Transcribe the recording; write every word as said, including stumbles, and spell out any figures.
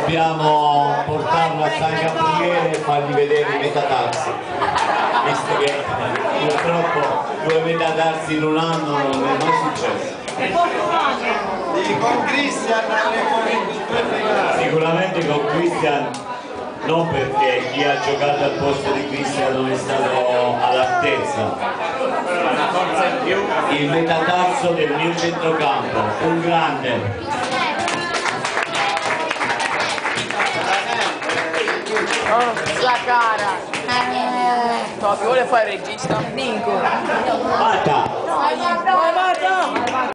dobbiamo portarlo a San Gabriele e fargli vedere i metatarsi, visto che purtroppo due metatarsi in un anno non è mai successo. Con Christian Sicuramente con Christian, non perché chi ha giocato al posto di Christian non è stato all'altezza. Il metatarso del mio centrocampo, un grande. Oh, la cara! No, chi vuole fare il regista? Nico! Fatta! Vai, vai, vai!